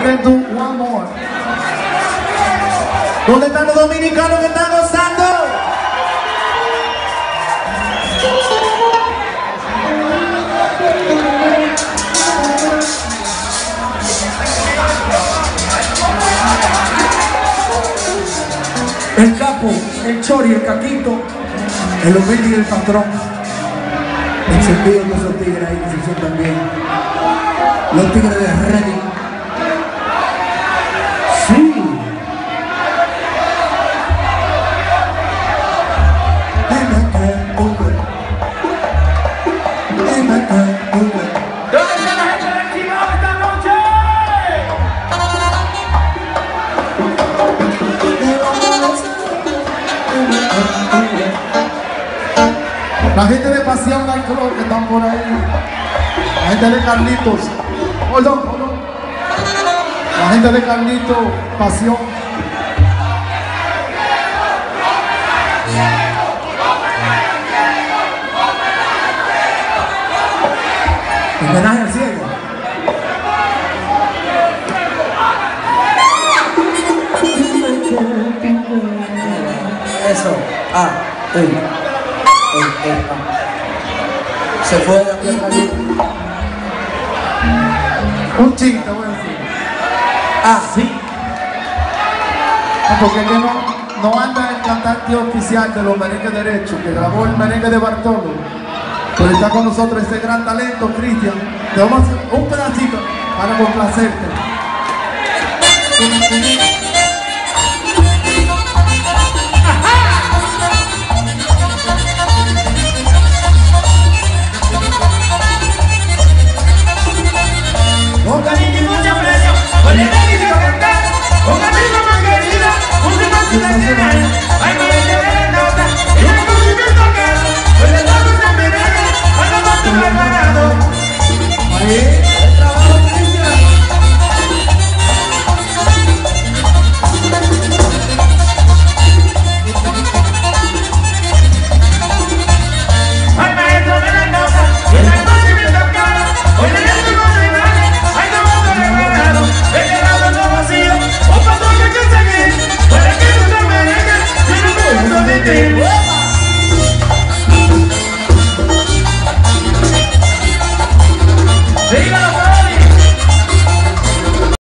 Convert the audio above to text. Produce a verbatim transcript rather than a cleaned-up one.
can do one more. ¿Dónde están los dominicanos que están gozando? El capo, el chori, el caquito, el humilde y el patrón. Encendidos con esos tigres ahí que se sientan bien. Los tigres de Ready. Sí. ¿Dónde está la gente del Chimao esta noche? La gente de Pasión Nightclub que están por ahí. La gente de Carlitos. Hold on, hold on. La gente de Carlitos, Pasión. Homenaje al ciego. Eso. Ah, ey. Ey, ey, ah. Se fue de aquí a salir. Un ching, te voy a decir. Ah, sí. Porque es que no, no anda el cantante oficial de los merengues derechos, que grabó el merengue de Bartolo. Pero está con nosotros ese gran talento, Cristian. Te vamos a hacer un pedacito para complacerte. Con cariño y mucho aprecio, con el derecho a cantar, con amigo más querido, música nacional. Ay, no le lleve la nota, y un movimiento que, con el lado de merengue, cuando no estoy preparado. Ahí.